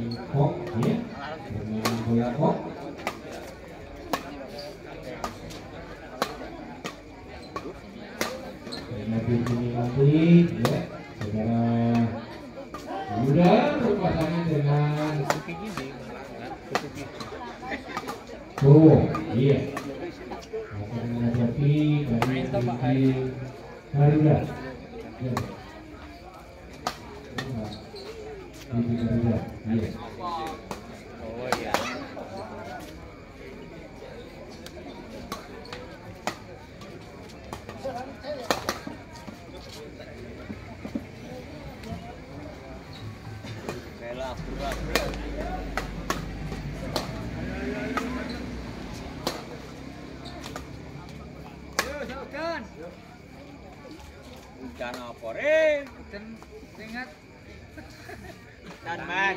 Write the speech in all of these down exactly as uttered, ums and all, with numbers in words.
Kok, ya, dengan bola kok. Nanti ini nanti, ya, saudara Yuda berpasangan dengan Oh, iya. Akan menghadapi dari sisi Garuda. Ya. Sisi Garuda, iya. Oh iya. Bela pura-pura. Hujan apa re? Hujan ringat. Dan man.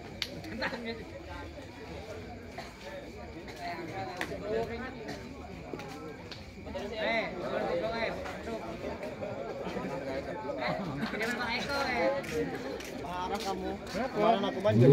Eh, dong eh. Jangan Pak Eko eh. Parah kamu. Kemarin aku banjir.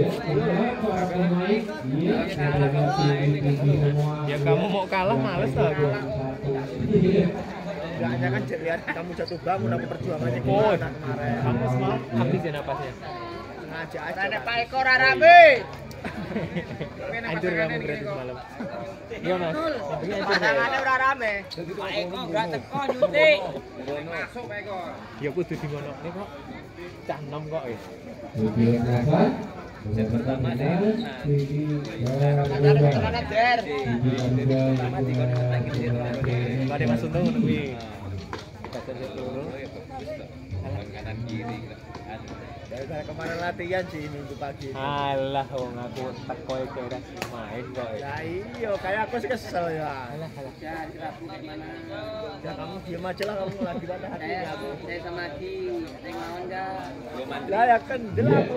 Ya kamu mau kalah males lah aku. Enggaknya kan lihat kamu jatuh bangun aku perjuangannya Oh, kemarin. kamu semalam habisin napasnya. Ngajak aja. Ada Pak Eko rame. Hancur kamu berarti semalam. Iya mas. Intinya hancur ya. Pasangannya udah rame. Pak Eko enggak teko nyutik. Masuk Pak Eko. Ya kudu di mono nih kok. Cah nom kok ya. Yang pertama deh. Ada der. Ada Mas Untung ngono kuwi. Kasar loro. Kanan kiri. Dari kemarin latihan sih minggu pagi. Alah wong aku teko e kira main kok. Ya iya, kayak aku sih kesel ya. Alah alah. Ya, dirapu dari mana? Ya kamu diam aja lah, kamu lagi patah hati aku. Saya sama Ki, ada yang mau enggak? Lah ya kendel aku.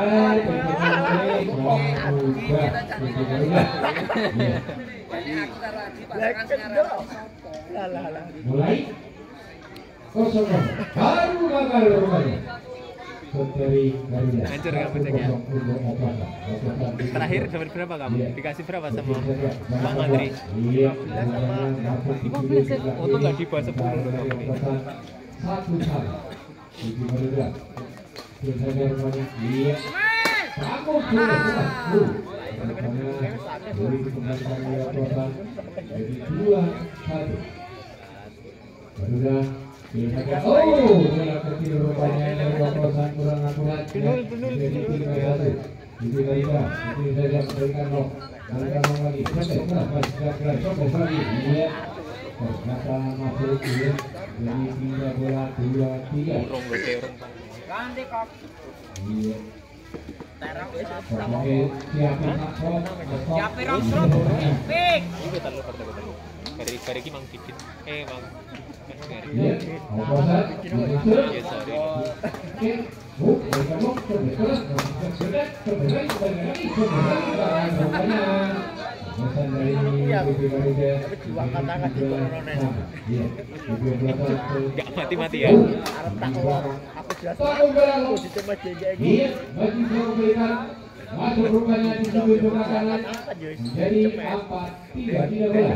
Jadi aku taruh lagi pasangan sekarang. Lah lah lah. Mulai kosong baru bakal rupanya dari Garuda. Hancur kamu ceknya. Terakhir dapat berapa kamu? Dikasih berapa sama Bang Andri? Iya. lima belas ya? Untung nggak di bawah sepuluh loh kamu ini. Satu kali. Di Garuda. Biasanya rupanya iya. Kamu sudah sepuluh. Dari kesempatan Garuda jadi dua satu. Garuda. Oh, bola kecil rupanya dari oplosan kurang akurat. Penul, penul, penul. Itu Garuda, itu saja berikan loh. Berikan loh lagi. Sampai keras, masih keras, sampai lagi. Iya. Ternyata masuk ya. Jadi tiga bola, dua, tiga. Urung loh, kayak urung. Ganti kok. Iya. Terang Oke, siapin akor. siapa rongsrong? Pik. Ini taruh pada pada. Dari dari ki mang dikit. Eh mang. Iya. Oplosan. Ya sorry. Oke. Oh, mereka mau terberat, terberat, terberat, terberat, terberat, Pesan dari B P Garuda. Dua kata-kata di koronen. Iya. Enggak mati-mati ya. Arep tak aku jelas. Aku sistem aja kayak gini. Iya, bagi saya memberikan masuk rupanya di sudut sebelah kanan. Jadi empat tiga tidak bola.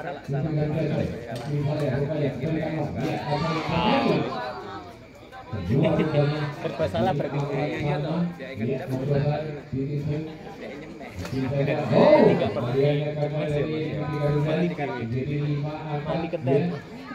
Serba salah berarti. Oh, tiga jadi lima Mati keten.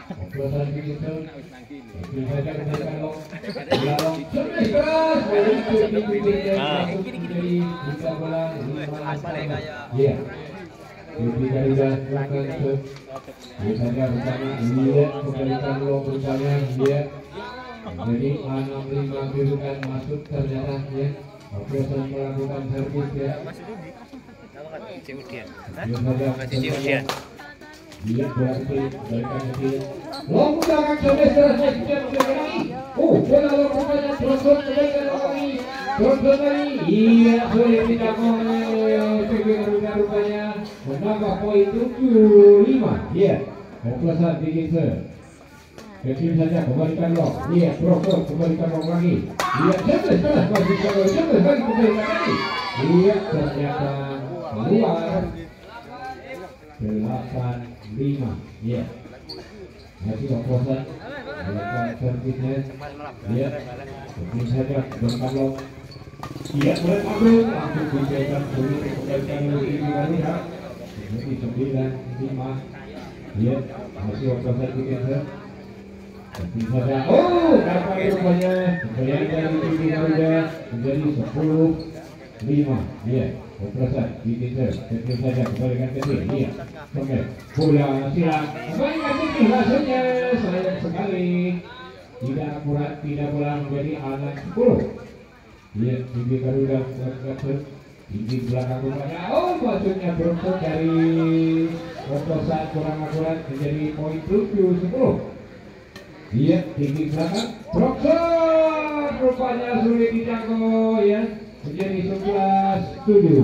Iya. Jadi dari belakang itu biasanya bersama dia kembalikan lo bersama dia. Jadi enam lima birukan masuk ternyata ya. Oplosan melakukan servis ya. Ciudian. Biasanya Masih ciudian. dia berarti berikan kecil. Lo belakang sampai selesai tidak lagi. Oh, bola lo rupanya terus kembalikan lagi. Terus lagi. Iya, sudah tidak mau. Garuda rupanya menambah poin tujuh lima. Iya. Oplosan bikin se. Kecil saja kembalikan lo. Iya, terus terus kembalikan lo lagi. Iya, jelas jelas masih kalau jelas lagi kembalikan lagi. Iya, ternyata keluar. Delapan lima. Iya. Masih oplosan. Melakukan servisnya. Iya. Mungkin saja berkalong. Iya, berkalong. Langsung dijaga sulit kembalikan lebih kembali ya. Jadi sembilan lima. Iya. Masih oplosan bikin ser. Mungkin saja. Oh, dapat rupanya. Kembali dari tinggi Garuda menjadi sepuluh lima. Iya. Oplosan bikin ser. Mungkin saja kembalikan ke sini. Iya. Sampai bola silang. Kembalikan tinggi hasilnya. Sayang sekali. Tidak akurat, tidak bola menjadi anak sepuluh. Iya, tinggi Garuda berkata tinggi belakang rupanya. Oh, maksudnya beruntung dari oplosan kurang akurat menjadi poin tujuh sepuluh. Iya, tinggi belakang Brokson rupanya sulit dijangkau ya, menjadi sebelas tujuh.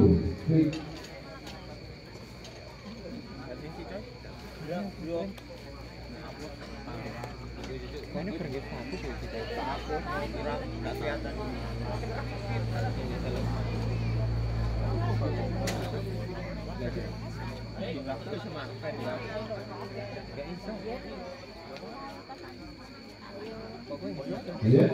Ini pergi satu sih kita. Aku nggak kelihatan. Itu semakan ya. Nggak bisa. Iya,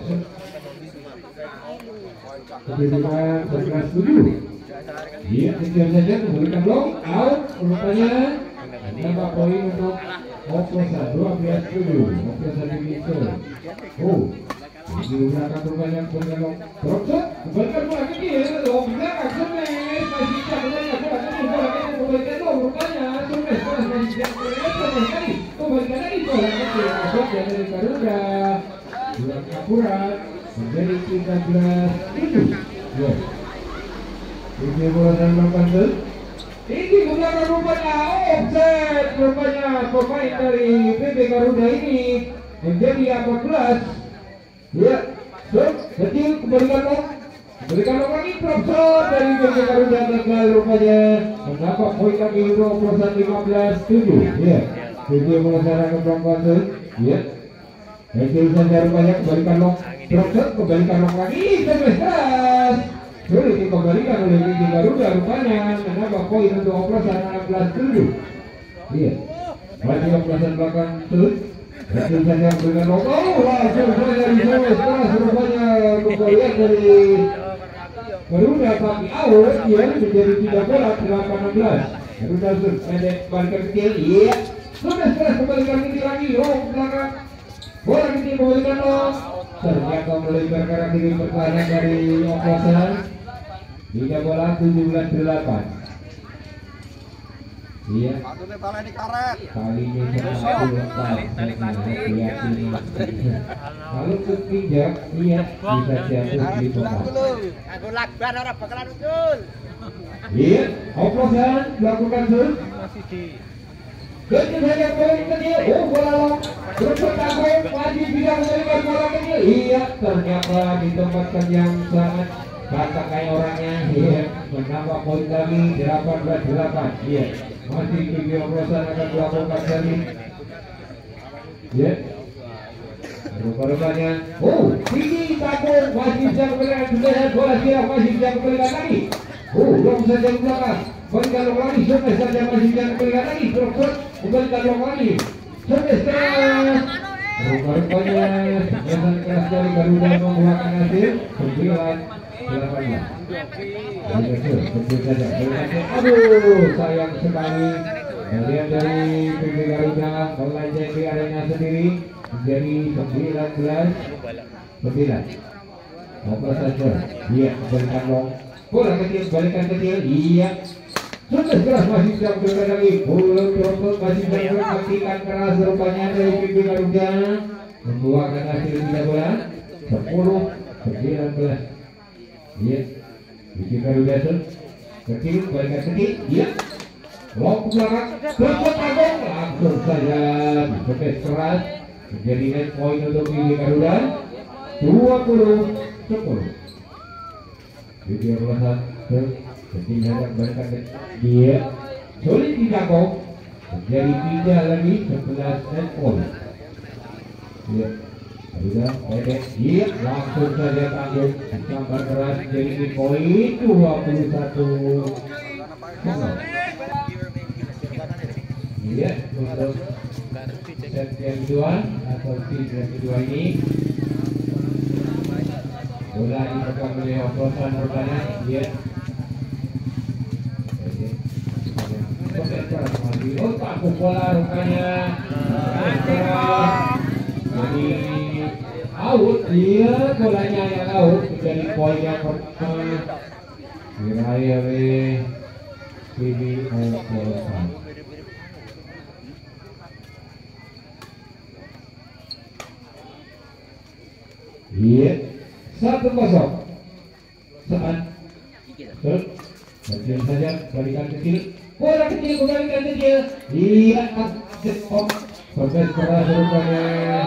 kedudukan sebelas tujuh. Iya, tinggal saja memberikan blok out rupanya. Nambah poin untuk oplosan dua belas tujuh. Oplosan digital. Oh, di belakang rupanya bergelok. Brokson kembalikan bola kecil. Oh, belakang Sumes masih bisa kembalikan bola kecil. Bola kecil kembalikan loh rupanya. Sumes bola masih bisa kembalikan sekali. Kembalikan lagi bola kecil. Masuk dari Garuda. Bulan akurat menjadi tiga belas tujuh. Ya. Ini bola dan melakukan ini ke belakang rupanya offset rupanya pemain dari P B Garuda ini menjadi empat belas. Ya, so, kecil kembalikan loh, kembalikan loh lagi Brokson dari P B Garuda gagal rupanya mendapat poin lagi untuk oplosan lima belas tujuh. Ya, tujuh bola sekarang ke Brokson. Ya, kecil saja rupanya kembalikan loh Brokson kembalikan loh lagi sebelas. Sulit dikembalikan oleh P B Garuda rupanya menambah poin untuk oplosan enam belas tujuh. Iya, masih oplosan belakang sulit. Hasil saja dengan lokal langsung saja dijual keras rupanya kembalian dari Garuda tapi awal dia menjadi tiga bola delapan enam belas. Garuda sudah pendek balikan kecil. Iya, sudah keras kembalikan kecil lagi. Oh belakang bola kecil kembalikan loh. Ternyata melebar ke arah kiri pertahanan dari oplosan. Tiga bola tujuh belas delapan. Iya. Kalinya satu lepas. Kalau kepinjak, iya bisa jatuh di bawah. Aku lakban orang bakalan ucul. Iya, oplosan melakukan shoot. Kecil saja poin kecil. Oh bola long. Terus bertanggung masih bisa memberikan bola kecil. Iya, ternyata ditempatkan yang sangat kata kayak orangnya. Iya, menambah poin lagi delapan belas delapan. Iya. Masih video oplosan akan melakukan dari ya rupa-rupanya oh tinggi takut masih bisa kembalikan sudah bola siap masih bisa kembalikan lagi oh long saja ke belakang kembalikan long lagi Sumes saja masih bisa kembalikan lagi Brokson kembalikan long lagi Sumes keras rupa-rupanya senjata keras dari Garuda membuahkan hasil sembilan delapan belas. Aduh, sayang sekali. Kemudian dari P B Garuda melenceng di arena sendiri menjadi sembilan belas sembilan. Apa saja? Iya, balikan long. Bola kecil, balikan kecil. Iya. Sudah keras masih siap bergerak lagi. Bola Brokson masih siap mengaktifkan keras rupanya dari P B Garuda membuahkan hasil tiga bola sepuluh sembilan belas. Iya. P B Garuda kecil, balikan kecil. Iya. Long ke belakang, Brokson tanggung langsung saja Sumes keras menjadi net point untuk P B Garuda dua puluh sepuluh. Video oplosan kecil hendak balikan kecil. Dia sulit dijangkau menjadi tiga lagi sebelas net point. Iya. Sudah pendek, iya langsung saja tanggung sambar keras jadi poin dua puluh satu. Iya untuk set yang kedua atau set yang kedua ini bola dipegang oleh oplosan rupanya. Iya. Oh takut bola rupanya. Jadi out, iya bolanya yang out menjadi poin yang pertama diraih oleh P B Oplosan. Iya satu kosong saat terus kecil saja balikan kecil bola kecil kembalikan kecil iya oh proses keras rupanya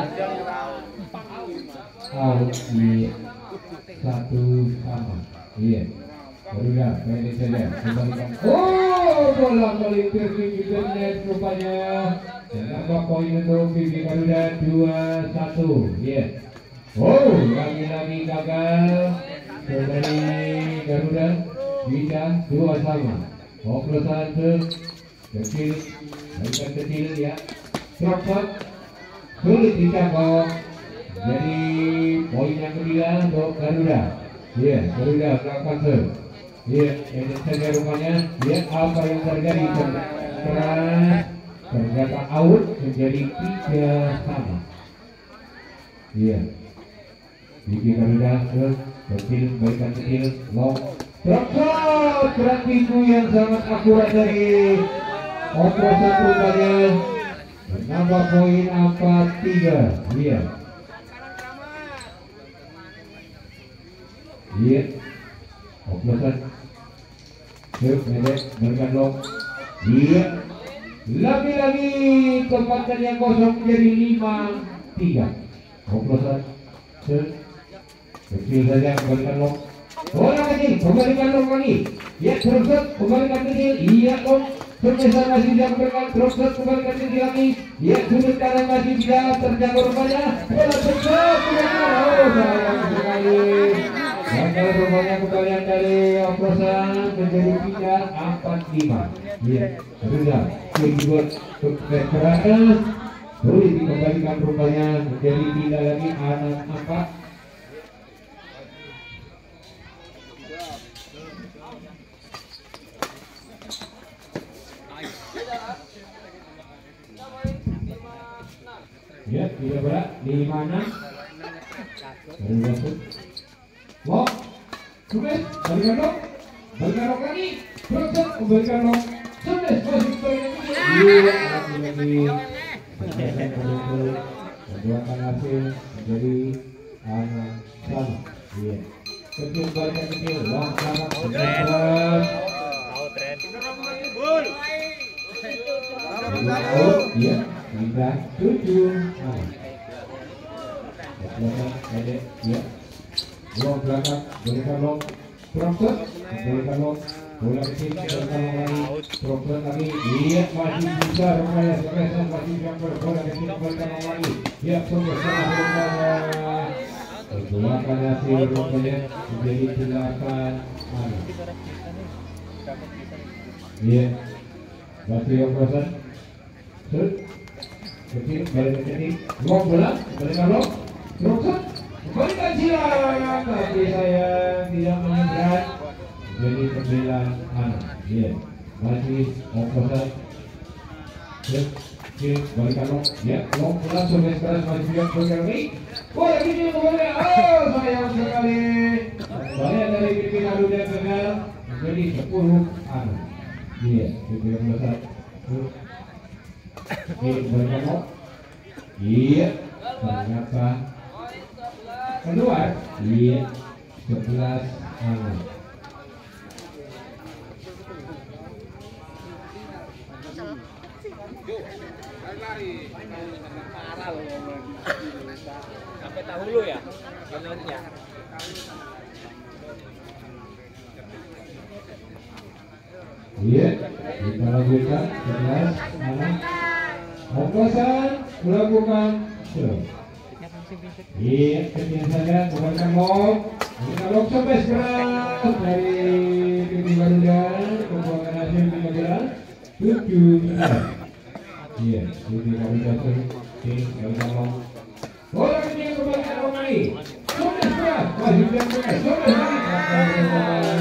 out iya satu sama iya Garuda pendek saja kembalikan oh bola melipir di net rupanya dan tambah poin untuk P B Garuda dua satu iya. Oh, lagi-lagi gagal dari Garuda bisa dua sama. Oplosan kecil, balikan kecil ya. Cepat, sulit dijangkau. Jadi poin yang ketiga untuk Garuda. Iya, Garuda melakukan serve. Iya, ini saja rupanya. Iya, apa yang terjadi keras ternyata out menjadi tiga sama. Iya. Bikin Garuda kecil, balikan kecil, long, drop berat pintu yang sangat akurat dari Oplosan rupanya menambah poin empat tiga. Iya, iya, Oplosan, pendek, balikan long, iya, lagi-lagi tempatkan yang kosong menjadi lima tiga. Oplosan, kecil saja kembalikan long bola kecil kembalikan long lagi ya terus kembalikan kecil iya long pemirsa masih bisa kembalikan terus kembalikan kecil lagi ya sudut kanan masih bisa terjangkau rupanya bola cepat oh sayang sekali gagal rupanya kembalian dari Oplosan menjadi tiga empat lima ya sudah dibuat keras sulit dikembalikan rupanya menjadi tiga lagi anak empat. Ya, tidak berat di mana? Dari masuk. Wow, sudah, balikan dong, balikan dong lagi, terus balikan dong, sudah masih balikan iya, lagi membuatkan hasil menjadi anak sama. Iya, kecil balikan kecil, long sama terus. Iya. Tiga tujuh, pendek, ya, long belakang, berikan long, terus, berikan long, bola kecil, berikan long lagi, terus lagi, iya masih bisa, rupanya sekarang masih bisa bola kecil, berikan long lagi, ya sungguh sangat rupanya, perbuatan hasil rupanya menjadi delapan mana, iya, masih Oplosan, terus. Kecil, balik kecil, long bola, balikan long, terus, balikan silang, tapi saya tidak menyeberang, jadi pembelaan anak, iya, masih Oplosan, kecil, balikan long, ya, long bola, sudah keras, masih biar balikan lagi, bola kecil kembali, oh sayang sekali, banyak dari P B Garuda gagal, menjadi sepuluh anak, iya, P B Oplosan, iya, iya, ternyata keluar, iya, sebelas anak. Sampai tahu lu ya, benernya. Iya, kita lanjutkan sebelas anak. Oplosan melakukan serve. Iya, kemudian saja kembalikan lock. Kita lock sampai sekarang dari tim Garuda, pembuangan hasil lima belas tujuh. Iya, tim Garuda tim Garuda lock. Bola ini kembalikan lock lagi. Sudah sebelas, wajib yang benar. Sudah lagi.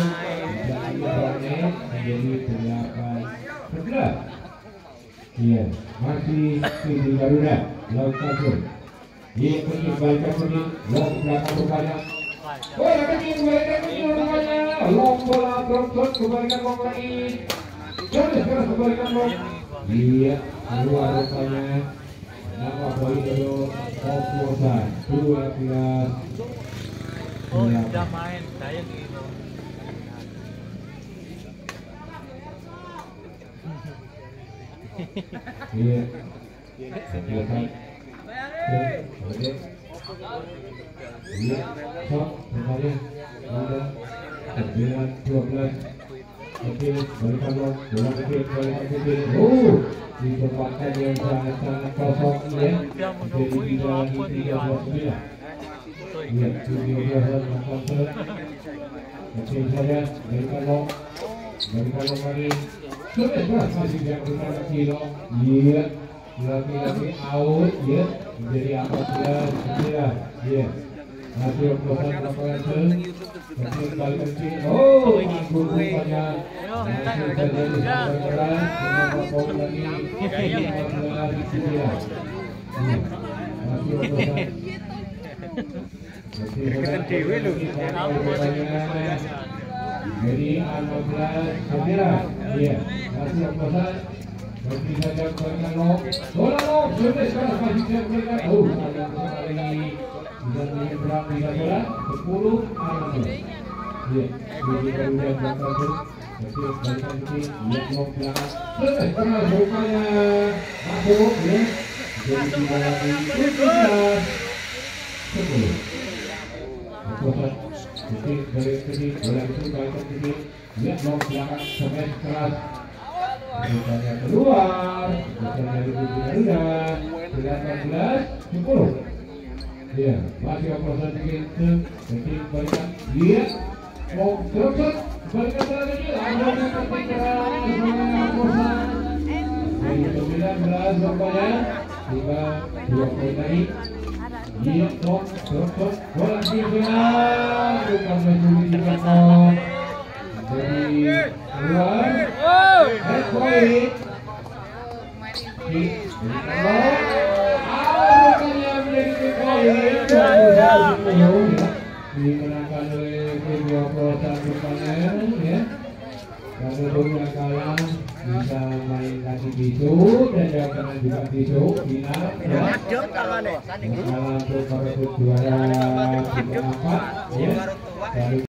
Menjadi delapan sebelas. Iya, masih tim Garuda lock kasur. Dia pergi balikan pergi, long belakang rupanya. Bola kecil kembalikan kecil rupanya. Long bola drop shot kembalikan long lagi. Terus terus kembalikan long. Dia keluar rupanya. Nama bola itu Oplosan dua belas. Oh sudah main, saya gitu. Iya. Selesai. Oke. Iya, sok, kembali. Ada sembilan dua belas. Oke, balikan lo, bola kecil, balikan kecil. Oh, di tempatnya yang sangat-sangat kosong ya. Jadi tidak lagi tiga belas sembilan. Iya, tiga belas kosong. Oke saja, balikan lo, balikan lo lagi. Sudah beras masih yang berkata kilo. Iya. Lagi-lagi out ya, menjadi empat belas sembilan ya. Masih oplosan lapangan sel. Masih kembali kecil. Oh, mampu rupanya. Masih terjadi sampai keras. Dengan lagi empat belas sembilan. Masih oplosan. Masih oplosan. Jadi empat belas sembilan ya. Masih oplosan. Bagi saja kembalikan lock. Bola lock. Sudah sekarang masih saya kembalikan. Oh, ada sekali. Bisa menjadi berapa tiga bola. Sepuluh enam belas. Ya, jadi Garuda belakang terus. Masih kembalikan kecil. Lihat lock belakang. Sudah sekarang rupanya masuk ya. Jadi tiga lagi. Tujuh sepuluh. Oplosan. Kecil dari kecil. Bola kecil kembalikan kecil. Lihat lock belakang. Sampai keras. Rupanya keluar, bukan dari Budi Garuda, delapan belas sepuluh. Iya, masih oplosan sedikit, sedikit balikan, iya, mau terus, balikan lagi, ada yang ketika semuanya oplosan, dari sembilan belas rupanya, tinggal dua poin lagi, iya, mau terus, bola kira, bukan menjadi tiga poin, jadi keluar. Head point. Di kalau awalnya menjadi poin dimenangkan oleh tim Oplosan rupanya ya. Kalau dunia kalah bisa main lagi besok dan jangan pernah juga besok final ya. Kalah untuk merebut juara keempat ya.